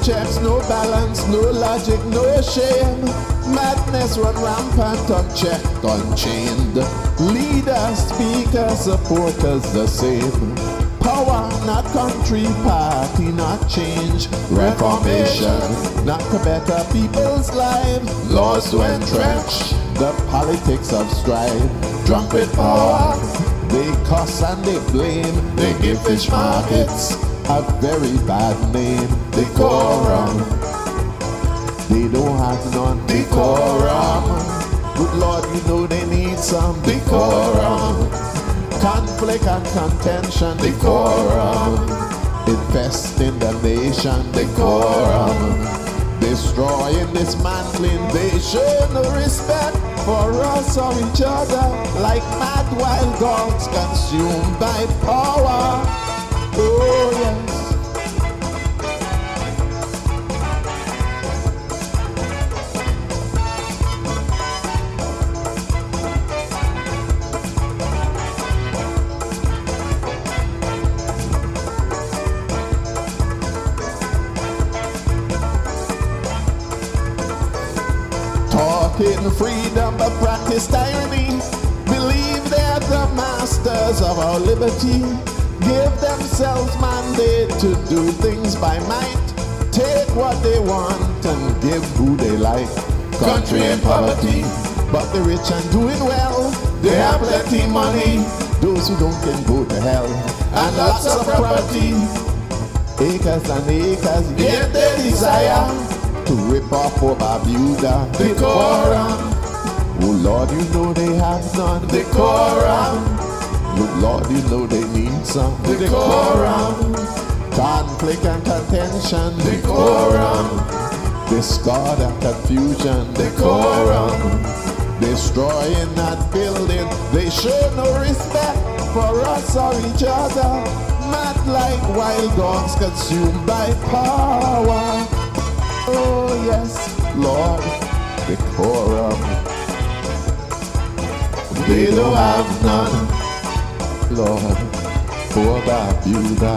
checks, no balance, no logic, no shame. Madness run rampant, unchecked, unchained. Leaders, speakers, supporters the same. Power, not country, party, not change. Reformation, not to better people's lives. Laws to entrench the politics of strife. Drunk with power, they cuss and they blame. They give fish markets a very bad name. Decorum, they don't have none. Decorum, good Lord, you know they need some. Decorum, conflict and contention. Decorum, invest in the nation. Decorum, destroying, dismantling. They show no respect for us or each other, like mad wild dogs consumed by power. Oh yes. Talking freedom but practice tyranny. Believe they're the masters of our liberty. Give themselves mandate to do things by might. Take what they want and give who they like. Country in poverty, but the rich and doing well. They have plenty money. Those who don't can go to hell. And lots of property, acres and acres, get their desire to rip off for Barbuda. Decorum, oh Lord, you know they have none. Decorum, good Lord, you know they need some. Decorum, conflict and contention. Decorum, discord and confusion. Decorum, destroying that building. They show no respect for us or each other. Mad like wild dogs consumed by power. Oh yes, Lord, decorum. They don't have none, Lord, for Barbuda.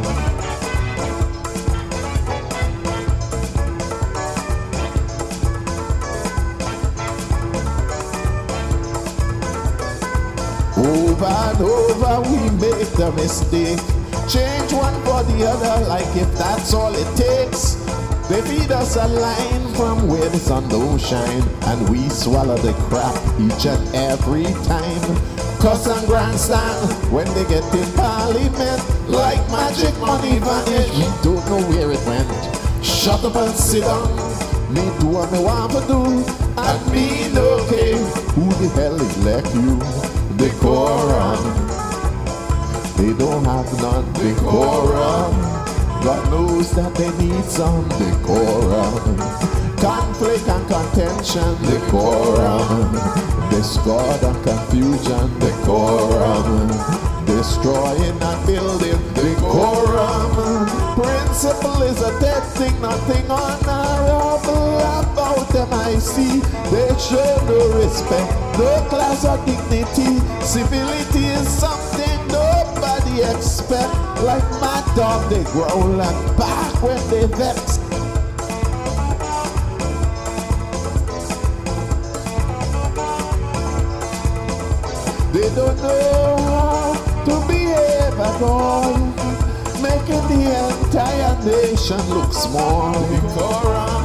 Over and over we make the mistake. Change one for the other like if that's all it takes. They feed us a line from where the sun don't shine, and we swallow the crap each and every time. Cuss and grandstand when they get in parliament. Like magic money vanish, we don't know where it went. Shut up and sit down, me do what me want to do, and me no care who the hell is like you. Decorum, they don't have none. Decorum, God knows that they need some. Decorum, conflict and contention. Decorum, discord and confusion. Decorum, destroying and building. Decorum, principle is a dead thing, nothing honorable about them I see. They show no respect, no class or dignity. Civility is something nobody expect. Like my dog, they growl and bark when they vex. They don't know how to behave at all, making the entire nation look small. Decorum,